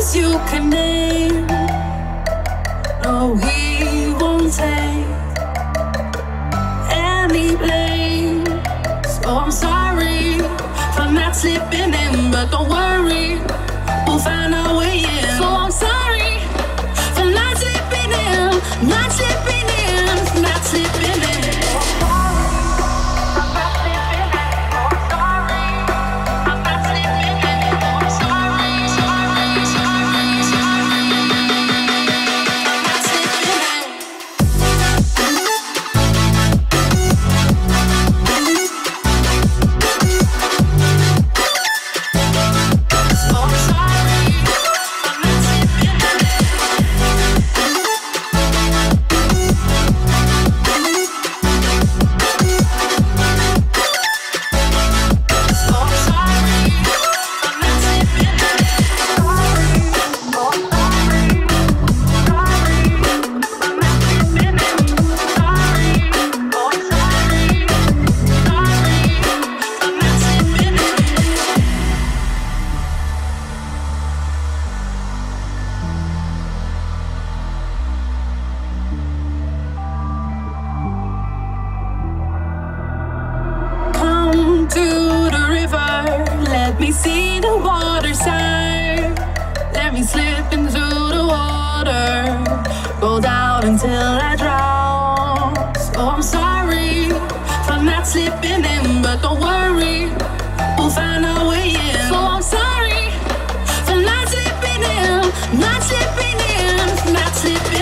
you can name. No, he won't take any blame. So I'm sorry for not slipping in, but don't worry, we'll find our way in. So I'm sorry for not slipping in, not slipping in, not slipping in. Let me see the water side. Let me slip into the water, go down until I drown. So I'm sorry for not slipping in, but don't worry, we'll find our way in. So I'm sorry for not slipping in, not slipping in, not slipping in.